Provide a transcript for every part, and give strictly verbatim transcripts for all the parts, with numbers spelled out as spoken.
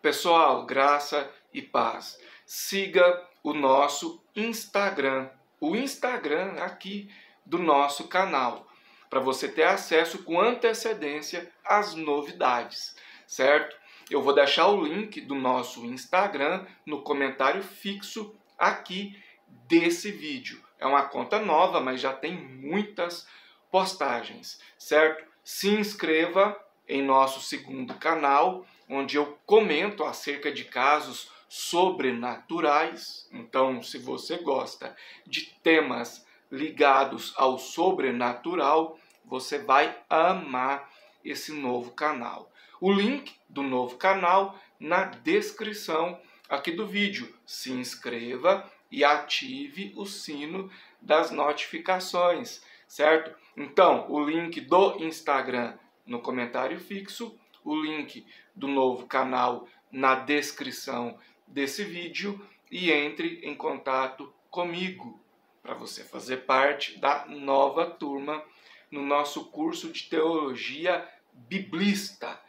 Pessoal, graça e paz. Siga o nosso Instagram, o Instagram aqui do nosso canal, para você ter acesso com antecedência às novidades, certo? Eu vou deixar o link do nosso Instagram no comentário fixo aqui desse vídeo. É uma conta nova, mas já tem muitas postagens, certo? Se inscreva em nosso segundo canal, onde eu comento acerca de casos sobrenaturais. Então, se você gosta de temas ligados ao sobrenatural, você vai amar esse novo canal. O link do novo canal na descrição aqui do vídeo. Se inscreva e ative o sino das notificações, certo? Então, o link do Instagram no comentário fixo, o link do novo canal na descrição desse vídeo e entre em contato comigo para você fazer parte da nova turma no nosso curso de teologia biblista,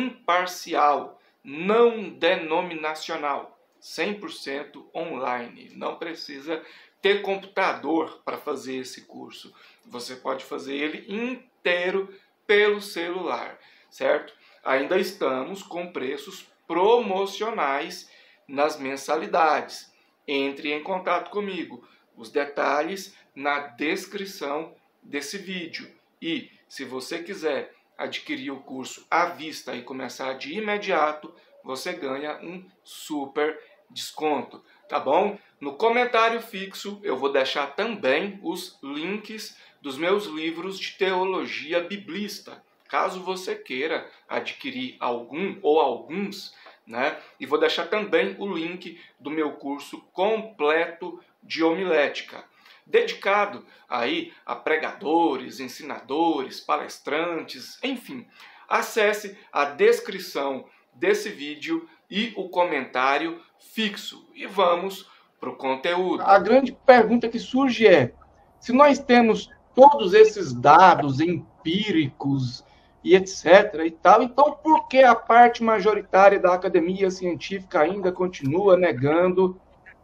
imparcial, não denominacional, cem por cento online. Não precisa ter computador para fazer esse curso. Você pode fazer ele inteiro pelo celular, certo? Ainda estamos com preços promocionais nas mensalidades. Entre em contato comigo. Os detalhes na descrição desse vídeo. E se você quiser adquirir o curso à vista e começar de imediato, você ganha um super desconto, tá bom? No comentário fixo eu vou deixar também os links dos meus livros de teologia biblista, caso você queira adquirir algum ou alguns, né? E vou deixar também o link do meu curso completo de homilética, dedicado aí a pregadores, ensinadores, palestrantes, enfim. Acesse a descrição desse vídeo e o comentário fixo. E vamos para o conteúdo. A grande pergunta que surge é, se nós temos todos esses dados empíricos e etc e tal, então por que a parte majoritária da academia científica ainda continua negando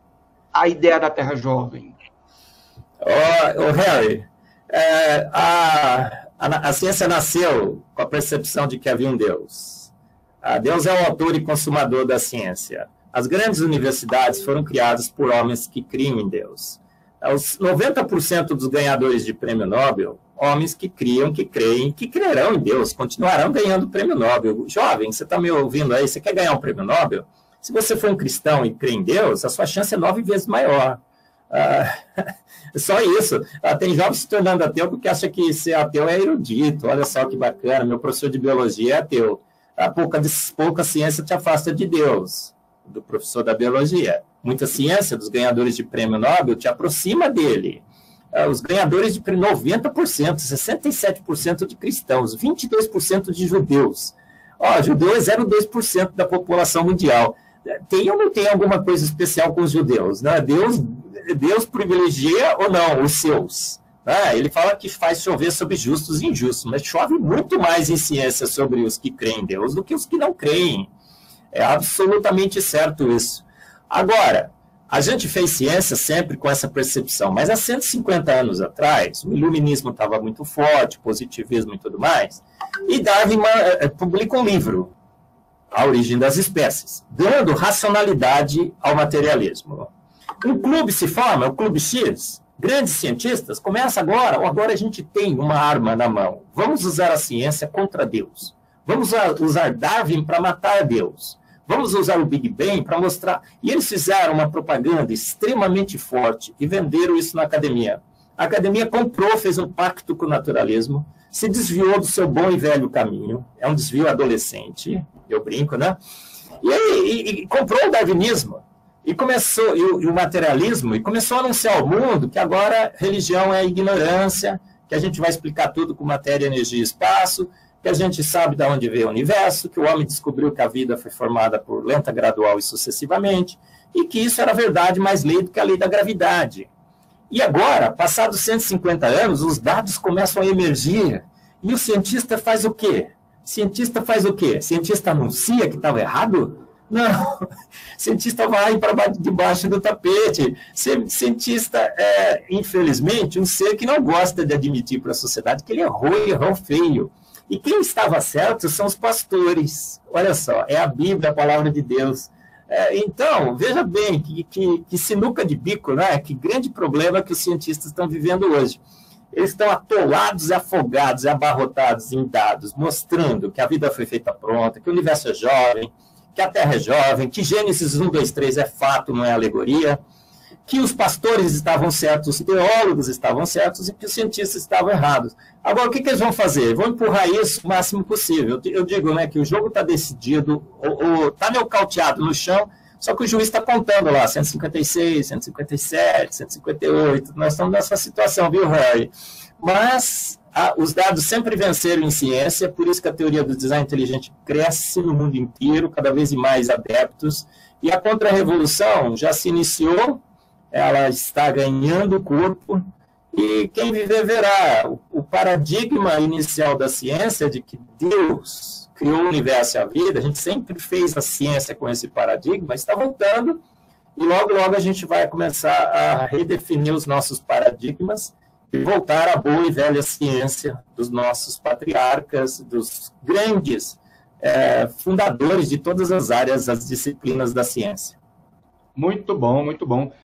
a ideia da Terra jovem? Ô, oh, oh, Harry, é, a, a, a ciência nasceu com a percepção de que havia um Deus. A Deus é o autor e consumador da ciência. As grandes universidades foram criadas por homens que criam em Deus. Os noventa por cento dos ganhadores de prêmio Nobel, homens que criam, que creem, que crerão em Deus, continuarão ganhando prêmio Nobel. Jovem, você está me ouvindo aí, você quer ganhar um prêmio Nobel? Se você for um cristão e crê em Deus, a sua chance é nove vezes maior. Ah, só isso. Ah, tem jovens se tornando ateu porque acha que ser ateu é erudito. Olha só que bacana, meu professor de biologia é ateu. Ah, pouca, pouca ciência te afasta de Deus, do professor da biologia. Muita ciência dos ganhadores de prêmio Nobel te aproxima dele. Ah, os ganhadores de prêmio, noventa por cento, sessenta e sete por cento de cristãos, vinte e dois por cento de judeus. Ó, judeu é zero vírgula dois por cento da população mundial. Tem ou não tem alguma coisa especial com os judeus? Né? Deus, Deus privilegia ou não os seus? Né? Ele fala que faz chover sobre justos e injustos, mas chove muito mais em ciência sobre os que creem em Deus do que os que não creem. É absolutamente certo isso. Agora, a gente fez ciência sempre com essa percepção, mas há cento e cinquenta anos atrás, o iluminismo estava muito forte, positivismo e tudo mais, e Darwin publica um livro, A Origem das Espécies, dando racionalidade ao materialismo. Um clube se forma, o Clube X, grandes cientistas, começa agora, ou agora a gente tem uma arma na mão, vamos usar a ciência contra Deus, vamos usar Darwin para matar Deus, vamos usar o Big Bang para mostrar... E eles fizeram uma propaganda extremamente forte e venderam isso na academia. A academia comprou, fez um pacto com o naturalismo, se desviou do seu bom e velho caminho, é um desvio adolescente, eu brinco, né? E, e, e comprou o darwinismo, e começou, e o, e o materialismo, e começou a anunciar ao mundo que agora religião é ignorância, que a gente vai explicar tudo com matéria, energia e espaço, que a gente sabe de onde veio o universo, que o homem descobriu que a vida foi formada por lenta, gradual e sucessivamente, e que isso era verdade mais lei do que a lei da gravidade. E agora, passados cento e cinquenta anos, os dados começam a emergir, e o cientista faz o quê? Cientista faz o quê? Cientista anuncia que estava errado? Não, cientista vai para debaixo do tapete. Cientista é, infelizmente, um ser que não gosta de admitir para a sociedade que ele errou e errou feio. E quem estava certo são os pastores. Olha só, é a Bíblia, a palavra de Deus. É, então, veja bem, que, que, que sinuca de bico, né? Que grande problema que os cientistas estão vivendo hoje. Eles estão atolados e afogados e abarrotados em dados, mostrando que a vida foi feita pronta, que o universo é jovem, que a Terra é jovem, que Gênesis um, dois, três é fato, não é alegoria, que os pastores estavam certos, os teólogos estavam certos e que os cientistas estavam errados. Agora, o que, que eles vão fazer? Vão empurrar isso o máximo possível. Eu digo, né, que o jogo está decidido, está nocauteado no chão, só que o juiz está contando lá, cento e cinquenta e seis, cento e cinquenta e sete, cento e cinquenta e oito, nós estamos nessa situação, viu, Harry? Mas a, os dados sempre venceram em ciência, por isso que a teoria do design inteligente cresce no mundo inteiro, cada vez mais adeptos, e a contra-revolução já se iniciou, ela está ganhando corpo, e quem viver verá. O, o paradigma inicial da ciência de que Deus criou o universo e a vida, a gente sempre fez a ciência com esse paradigma, está voltando, e logo, logo a gente vai começar a redefinir os nossos paradigmas e voltar à boa e velha ciência dos nossos patriarcas, dos grandes é, fundadores de todas as áreas, as disciplinas da ciência. Muito bom, muito bom.